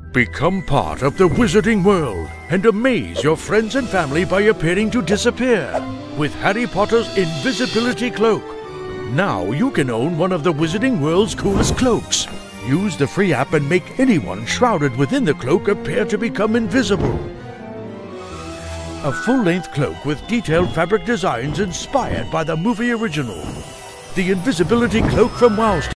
Become part of the wizarding world and amaze your friends and family by appearing to disappear with Harry Potter's Invisibility Cloak. Now you can own one of the wizarding world's coolest cloaks. Use the free app and make anyone shrouded within the cloak appear to become invisible. A full-length cloak with detailed fabric designs inspired by the movie original. The Invisibility Cloak from WoW.